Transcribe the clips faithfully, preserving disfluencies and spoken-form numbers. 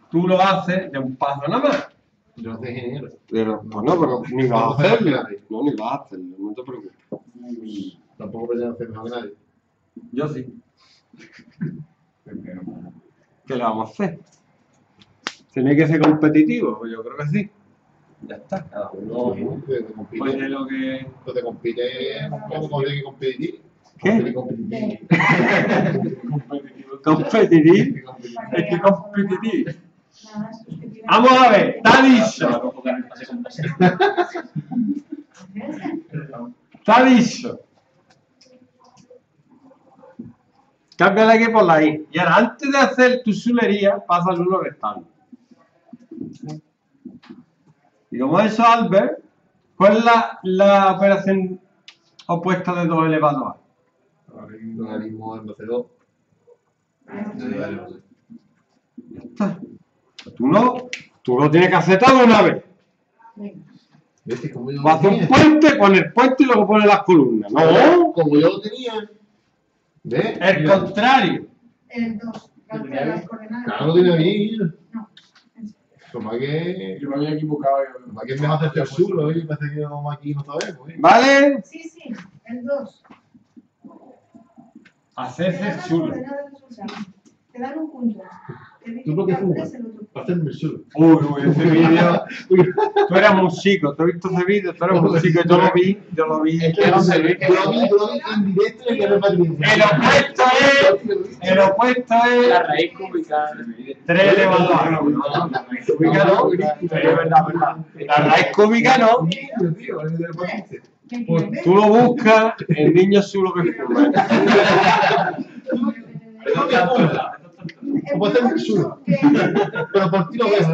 tú lo haces de un paso nada más. Yo soy ingeniero. Pero, pues no, pero ni vas a hacerlo. No, ni vas a hacerlo, no te preocupes. Tampoco pretendo hacer mejor que nadie. Yo sí. ¿Qué le vamos a hacer? ¿Tiene que ser competitivo? Pues yo creo que sí. Ya está, cada uno. Te compite. Pues de lo que. Pues te compite como tiene que competir. ¿Qué? Competitivo. Competitivo. Es que competitivo. Vamos a ver, está dicho. Está dicho. Cámbiala aquí por la I. Y ahora, antes de hacer tu chulería, pasa al uno restante. Y como eso, Albert, ¿cuál es la, la operación opuesta de dos elevado a? Logaritmo en base dos. Ya está. Tú no, tú lo tienes que hacer todo de una vez. ¿Ves? Como yo Vas a hacer un puente, pones el puente y luego pones las columnas. No, Como yo lo tenía. ¿Ves? el contrario. El dos. Calcula las coordenadas. Claro, lo tenía bien. No. Pues para que. Yo me había equivocado. Para que me vas a hacer chulo, ¿eh? Parece que vamos aquí no sabemos, ¿eh? ¿Vale? Sí, sí, el dos. Hacerse chulo. Te dan un punto. Te dicen ¿Tú por qué que fumas? haces el otro. Para hacerme chulo. Uy, uy, ese vídeo. Tú eras muy chico, ¿tú has visto ese vídeo? Tú eras muy chico, yo lo vi, yo lo vi. Es que no sé, yo lo vi, yo lo vi en directo y ya me parece. El opuesto es. El opuesto es. La raíz cúbica. tres elevado a. No, no, la raíz cúbica no. Es verdad, verdad. La raíz cúbica no. Tío, es de ¿Qué Pues quieres? tú lo buscas, el niño chulo que fuma. ¿Cómo hacer el chulo? Pero por ti lo veo,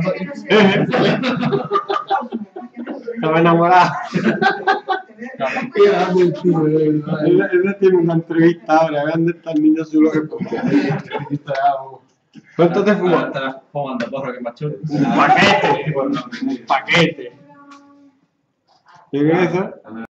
Estaba enamorado. Queda muy chulo, de verdad. Él, él tiene una entrevista ahora, vean dónde está el niño chulo que fuma. ¿Cuánto te fumas? Estás fumando porro que es más chulo. Un paquete. Un paquete. ¿Qué es eso?